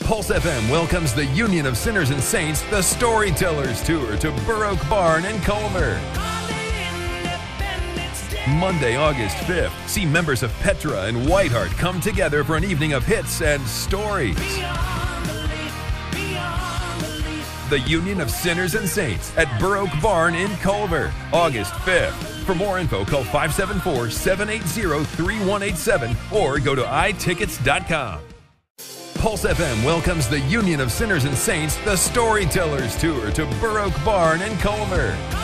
Pulse FM welcomes the Union of Sinners and Saints, the Storytellers Tour, to Burr Oak Barn in Culver. Monday, August 5th, see members of Petra and Whiteheart come together for an evening of hits and stories. The Union of Sinners and Saints at Burr Oak Barn in Culver, August 5th. For more info, call 574-780-3187 or go to itickets.com. Pulse FM welcomes the Union of Sinners and Saints, the Storytellers Tour, to Burr Oak Barn in Culver.